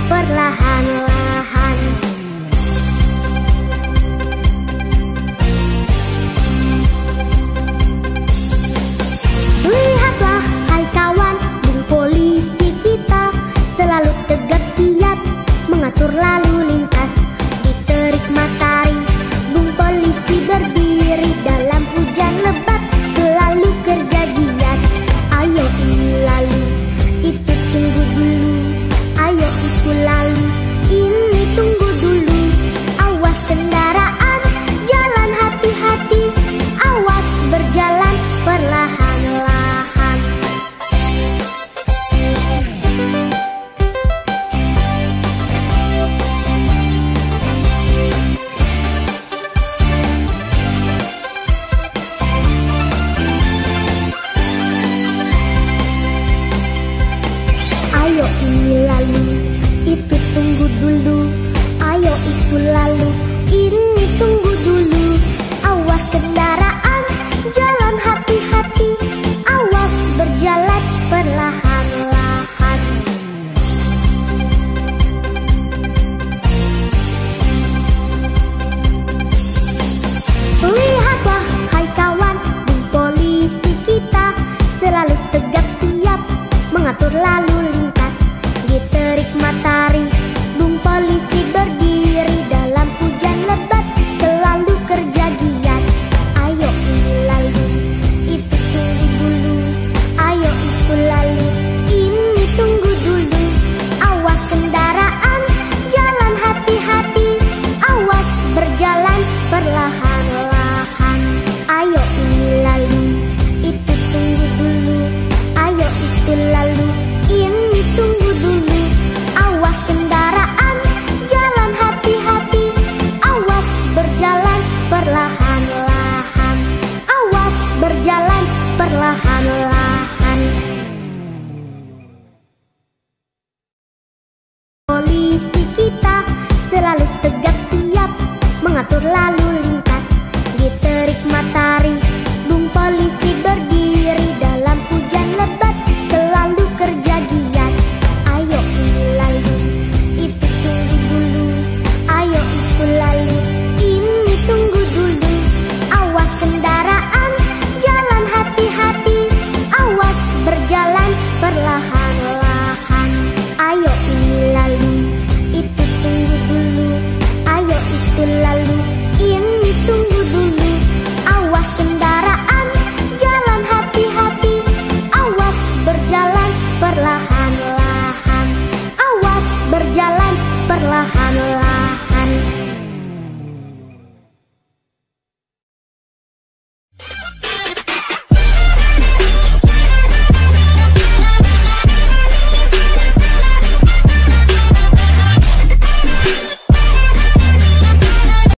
perlahan-lahan. Lihatlah hai kawan, bung polisi kita selalu tegap siap mengatur lalu lintas. Di terik matahari bung polisi berdiri, dalam hujan lebat selalu kerja giat. Ayo ini lalu, itu tunggu dulu. Ayo itu lalu, ini tunggu dulu. Awas kendaraan, jalan hati-hati. Awas berjalan perlahan-lahan. Ayo ini lalu, itu tunggu dulu. Ayo itu lalu, ini tunggu dulu. Awas kendaraan, jalan hati-hati. Awas berjalan perlahan-lahan. Lihatlah hai kawan, bung polisi kita selalu tegap siap mengatur lalu lintas. Di terik matahari bung polisi berdiri, dalam hujan lebat selalu kerja giat. Ayo ini lalu, itu tunggu dulu. Ayo itu lalu, ini tunggu dulu. Awas kendaraan, jalan hati-hati. Awas berjalan perlahan-lahan. Ayo ini lalu, itu tunggu dulu. Ayo itu lalu, ini tunggu dulu. Awas kendaraan, jalan hati-hati. Awas berjalan perlahan-lahan. Awas berjalan perlahan-lahan. Polisi kita selalu tegap siap mengatur lalu